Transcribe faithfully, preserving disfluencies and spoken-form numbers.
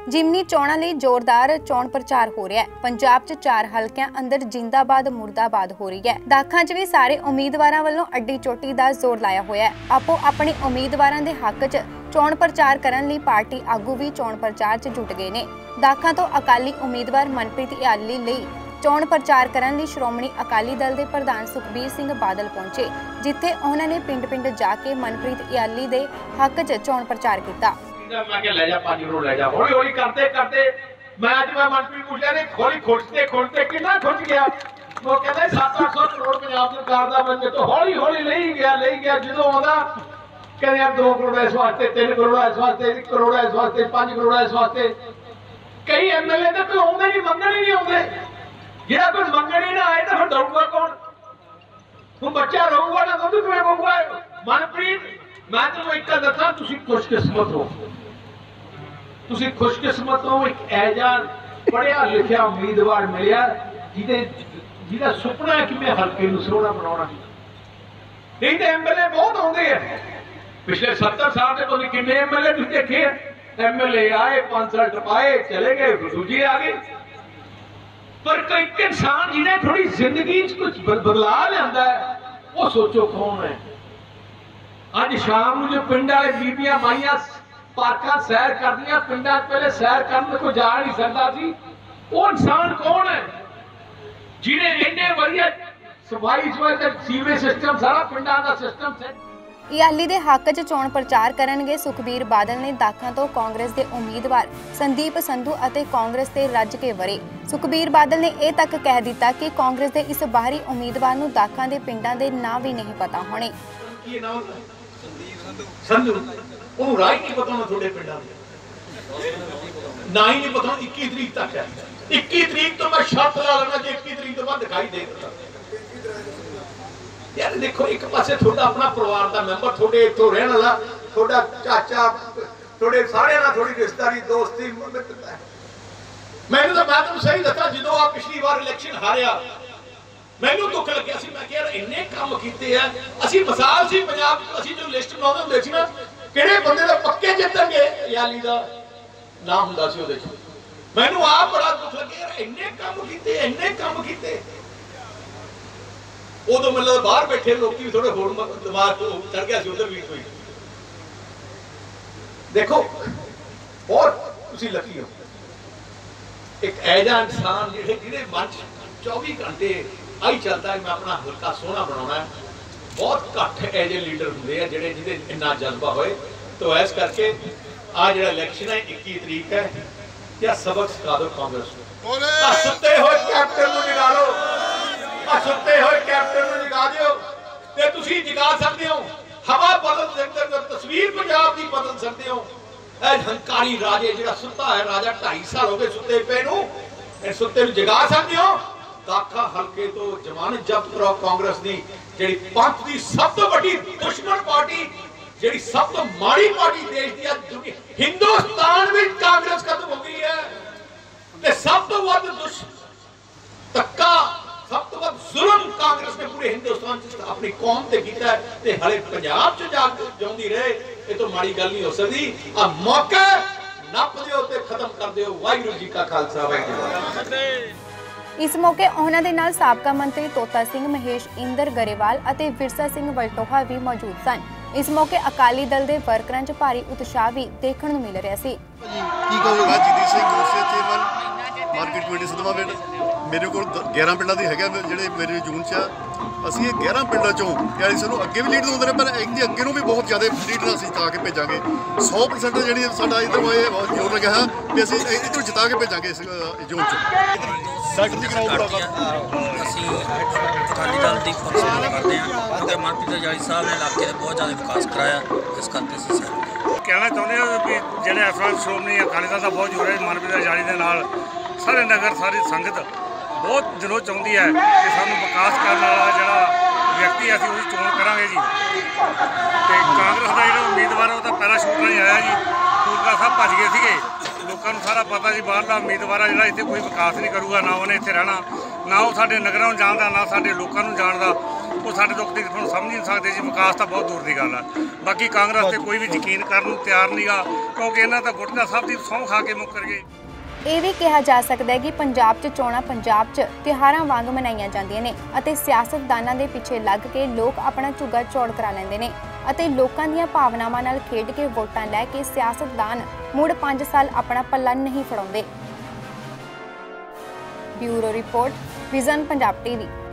ਜਿਮਨੀ ਚੋਣਾਂ ਲਈ ਜ਼ੋਰਦਾਰ ਚੋਣ ਪ੍ਰਚਾਰ ਹੋ ਰਿਹਾ ਹੈ। ਪੰਜਾਬ 'ਚ ਚਾਰ ਹਲਕਿਆਂ ਅੰਦਰ ਜਿੰਦਾਬਾਦ ਮੁਰਦਾਬਾਦ ਹੋ ਰਹੀ ਹੈ। ਦਾਖਾਂ 'ਚ ਵੀ ਸਾਰੇ ਉਮੀਦਵਾਰਾਂ ਵੱਲੋਂ ਅੱਡੀ ਚੋਟੀ ਦਾ ਜ਼ੋਰ ਲਾਇਆ ਹੋਇਆ ਹੈ। ਆਪੋ ਆਪਣੇ ਉਮੀਦਵਾਰਾਂ ਦੇ ਹੱਕ 'ਚ ਚੋਣ ਪ੍ਰਚਾਰ ਕਰਨ ਲਈ ਪਾਰਟੀ ਆਗੂ ਵੀ ਚੋਣ ਪ੍ਰਚਾਰ 'ਚ ਜੁਟ ਗਏ ਨੇ। ਦਾਖਾਂ ਤੋਂ ਅਕਾਲੀ ਉਮੀਦਵਾਰ ਮਨਪ੍ਰੀਤ ਇਆਲੀ ਲਈ ਚੋਣ ਪ੍ਰਚਾਰ ਕਰਨ ਲਈ ਸ਼੍ਰੋਮਣੀ ਅਕਾਲੀ ਦਲ ਦੇ ਪ੍ਰਧਾਨ ਸੁਖਬੀਰ ਸਿੰਘ ਬਾਦਲ ਪਹੁੰਚੇ, ਜਿੱਥੇ ਉਹਨਾਂ ਨੇ ਪਿੰਡ-ਪਿੰਡ ਜਾ ਕੇ ਮਨਪ੍ਰੀਤ ਇਆਲੀ ਦੇ ਹੱਕ 'ਚ ਚੋਣ ਪ੍ਰਚਾਰ ਕੀਤਾ। मैं क्या ले जा पांच करोड़ ले जा हौली हौली करते करते मैं आज मैं मंत्री पूछा ने हौली खोजते खोजते कितना खुज गया वो कहते सात आठ सौ करोड़ पंजाब सरकार दा बन तो हौली हौली ले गया ले गया जो आंदा कहते यार दो करोड़ इस वास्ते तीन करोड़ इस वास्ते एक करोड़ इस वास्ते पांच करोड़ इस वास्ते कई एमएलए तो कोई आउंदे नहीं मंगण ही नहीं आउंदे जेड़ा कोई मंगण ही ना आए तो फिर दऊगा कौन हुण बच्चा रहूगा ना दुध किवें पऊगा मनप्रीत मैं तेनों एक दसा तुसीं खुशकिस्मत हो तुसीं खुशकिस्मत हो एक ऐजा पढ़िया लिखिया उम्मीदवार मिलिया जिहदे जिहदा सुपना है कि मैं हल्के नूं सोहना बनाउणा नहीं तो एमएलए बहुत आउंदे हैं पिछले सत्तर साल से तुसीं किन्ने एमएलए तुसीं देखे एमएलए आए पांच साल टपाए चले गए दूजे आ गए पर कोई इंसान जिहने थोड़ी जिंदगी च कुछ बदलाव लिआंदा है वो सोचो कौन है। अज शाम नूं जो पिंड वाले बीबियां माइयां पार्कां सैर करदियां पिंडां पहले सैर करन कोई जा नहीं सकदा सी वो इंसान कौन है जिन्हें इन्ने वधिया सफाई ते सीवरेज सिस्टम सारा पिंडां दा सिस्टम सेट। इयाली दे हक 'ਚ ਚੋਣ ਪ੍ਰਚਾਰ ਕਰਨਗੇ ਸੁਖਬੀਰ ਬਾਦਲ ਨੇ ਦਾਖਾਂ ਤੋਂ ਕਾਂਗਰਸ ਦੇ ਉਮੀਦਵਾਰ ਸੰਦੀਪ ਸੰਧੂ ਅਤੇ ਕਾਂਗਰਸ ਤੇ ਰੱਜ ਕੇ ਵਰੇ। ਸੁਖਬੀਰ ਬਾਦਲ ਨੇ ਇਹ ਤੱਕ ਕਹਿ ਦਿੱਤਾ ਕਿ ਕਾਂਗਰਸ ਦੇ ਇਸ ਬਾਹਰੀ ਉਮੀਦਵਾਰ ਨੂੰ ਦਾਖਾਂ ਦੇ ਪਿੰਡਾਂ ਦੇ ਨਾਂ ਵੀ ਨਹੀਂ ਪਤਾ ਹੋਣੇ। ਕੀ ਨਾਮ ਸੰਧੂ ਉਹ ਰਾਈ ਨਹੀਂ ਪਤਾ ਨਾ ਤੁਹਾਡੇ ਪਿੰਡਾਂ ਦੇ ਨਾ ਹੀ ਨਹੀਂ ਪਤਾ ਇੱਕੀ ਤਰੀਕ ਤੱਕ ਹੈ ਇੱਕੀ ਤਰੀਕ ਤੋਂ ਮੈਂ ਸ਼ਰਤ ਲਾ ਲੈਣਾ ਜੇ ਇੱਕੀ ਤਰੀਕ ਤੋਂ ਬਾਅਦ ਦਿਖਾਈ ਦੇ ਦਿੱਤਾ यार देखो एक पासे थोड़ा अपना परिवार का मैंबर थोड़े इत्थों रहने वाला थोड़ा चाचा थोड़े सारे ना थोड़ी रिश्तेदारी दोस्ती मैंने तो मैं तुम सही दसा जो आप पिछली बार इलेक्शन हारिया मैनू दुख लग्या सी मैं यार इन्ने काम कीते हैं असि मिसाल सी पंजाब असि जो लिस्ट बनाउंदे हुंदे सी ना किहड़े बंदे दा पक्के जितणगे याली दा नाम हुंदा सी ओदे च मैनू आप बड़ा दुख लग्या यार इन्ने काम कीते इन्ने काम कीते उदों मतलब बाहर बैठे लोग भी थोड़े होड़ दिमाग चढ़ गया उधर भी कोई देखो और तुसी लकी हो एक ऐजा इंसान जिहड़े जिहड़े मन चौबीस घंटे आई चलता है मैं अपना हल्का सोहना बनाना है बहुत घट ऐजे लीडर होंगे हैं जिहड़े जिहदे इन्ना जज्बा होए तो इस करके आ जिहड़ा इलेक्शन है इक्की तरीक है क्या सबक सिखा दो कांग्रेस को सुते होए कैप्टन नूं जगा लो सुते हुए कैप्टन नूं जगा दिओ ते तुसीं जगा सकदे हो हवा बदल सकदे हो तस्वीर पंजाब दी बदल सकदे हो ऐ हंकारी राजे जिहड़ा सुत्ता है राजा ढाई साल हो गए सुते पे नूं ए सुते नूं जगा सकदे हो दाखा हल्के तो जमानत जब्त करो कांग्रेस दी जिहड़ी पंथ दी सब तो वड्डी दुश्मन पार्टी जिहड़ी सब तो माड़ी पार्टी देश दी अज हिंदुस्तान विच कांग्रेस खत्म हो गई है ते सब तो वध दुश्मन धक्का सब तो वध जुल्म कांग्रेस ने पूरे हिंदुस्तान च अपनी कौम ते कीता है ते हले पंजाब च जा जाउंदी रहे ये तो माड़ी गल नहीं हो सकदी आ मौका नप दिओ ते खत्म कर दिओ वाहिगुरू जी का खालसा वाहिगुरू जी की फतेह। इस मौके उन्हां दे नाल साबका मंत्री तोता सिंह महेश इंदर गरेवाल अते विरसा सिंह वलटोहा भी मौजूद सन। इस मौके अकाली दल दे वर्करां च भारी उत्साह भी देखण नूं मिल रिहा सी। की कहोगे Jagdish Singh Gose chairman market committee Sadma पिंड मेरे को ग्यारह पिंडों की है जोड़े मेरे जून च असी ग्यारह पिंडों चों यानी सानू अगे भी लीड होंगे पर एक अगे भी बहुत ज़्यादा लीडर असीं जिता के भेजांगे सौ परसेंट जी साडा इधर जोर लग्या है कि असीं इधर जिता के भेजांगे इस जोन च ਅਸੀਂ ਅਕਾਲੀ ਦਲ ਦੀ ਫੋਰਸ ਕਰਦੇ ਹਾਂ ਕਿਉਂਕਿ ਮਨਪ੍ਰੀਤ ਇਆਲੀ ਸਾਹਿਬ ਨੇ ਇਲਾਕੇ ਦਾ ਬਹੁਤ ਜ਼ਿਆਦਾ ਵਿਕਾਸ ਕਰਾਇਆ ਇਸ ਕਰਕੇ ਅਸੀਂ ਸਹਿਮਤ ਕਹਿਣਾ ਚਾਹੁੰਦੇ ਹਾਂ ਵੀ ਜਿਹੜੇ ਇਸ ਵਾਰ ਸ਼੍ਰੋਮਣੀ ਅਕਾਲੀ ਦਲ ਦਾ ਬਹੁਤ ਜ਼ੋਰ ਹੈ ਮਨਪ੍ਰੀਤ ਇਆਲੀ ਦੇ ਨਾਲ ਸਾਰੇ ਨਗਰ ਸਾਰੀ ਸੰਗਤ ਬਹੁਤ ਦਿਲੋਂ ਚਾਹੁੰਦੀ ਹੈ ਕਿ ਸਾਨੂੰ ਵਿਕਾਸ ਕਰਨ ਵਾਲਾ ਜਿਹੜਾ ਵਿਅਕਤੀ ਅਸੀਂ ਉਹਦੀ ਚੋਣ ਕਰਾਂਗੇ ਜੀ ਤੇ ਕਾਂਗਰਸ ਦਾ ਜਿਹੜਾ ਉਮੀਦਵਾਰ ਉਹ ਤਾਂ ਪੈਰਾਸ਼ੂਟ ਨਾਲ ਹੀ ਆਇਆ ਜੀ ਪੂਰਕਾ ਸਾਹਿਬ ਭੱਜ ਗਏ ਸੀਗੇ ਲੋਕਾਂ ਨੂੰ ਸਾਰਾ ਪਤਾ ਜੀ ਬਾਹਰ ਦਾ ਉਮੀਦਵਾਰ ਆ ਜਿਹੜਾ ਇੱਥੇ ਕੋਈ ਵਿਕਾਸ ਨਹੀਂ ਕਰੂਗਾ ਨਾ ਉਹਨੇ ਇੱਥੇ ਰਹਿਣਾ ਨਾ ਉਹ ਸਾਡੇ ਨਗਰਾਂ ਨੂੰ ਜਾਣਦਾ ਨਾ ਸਾਡੇ ਲੋਕਾਂ ਨੂੰ ਜਾਣਦਾ ਉਹ ਸਾਡੇ ਦੁੱਖ ਦੀ ਤੁਹਾਨੂੰ ਸਮਝ ਨਹੀਂ ਸਕਦੇ ਜੀ। ਵਿਕਾਸ ਤਾਂ ਬਹੁਤ ਦੂਰ ਦੀ ਗੱਲ ਆ। ਬਾਕੀ ਕਾਂਗਰਸ ਤੇ ਕੋਈ ਵੀ ਯਕੀਨ ਕਰਨ ਨੂੰ ਤਿਆਰ ਨਹੀਂਗਾ, ਕਿਉਂਕਿ ਇਹਨਾਂ ਤਾਂ ਗੁਟਕਾ ਸਾਹਿਬ ਦੀ ਸਹੁੰ ਖਾ ਕੇ ਮੁੱਕਰ ਗਏ। ਇਹ ਵੀ ਕਿਹਾ ਜਾ ਸਕਦਾ ਹੈ ਕਿ ਪੰਜਾਬ 'ਚ ਚੋਣਾਂ ਪੰਜਾਬ 'ਚ ਤਿਉਹਾਰਾਂ ਵਾਂਗ ਮਨਾਈਆਂ ਜਾਂਦੀਆਂ ਨੇ ਅਤੇ ਸਿਆਸਤਦਾਨਾਂ ਦੇ ਪਿੱਛੇ ਲੱਗ ਕੇ ਲੋਕ ਆਪਣਾ ਝੁੱਗਾ ਝੋੜ ਕਰਾ ਲੈਂਦੇ ਨੇ ਅਤੇ ਲੋਕਾਂ ਦੀਆਂ ਭਾਵਨਾਵਾਂ ਨਾਲ ਖੇਡ ਕੇ ਵੋਟਾਂ ਲੈ ਕੇ ਸਿਆਸਤਦਾਨ ਮੁੜ ਪੰਜ ਸਾਲ ਆਪਣਾ ਪੱਲਾ ਨਹੀਂ ਫੜਾਉਂਦੇ। Bureau report, vision Punjab TV.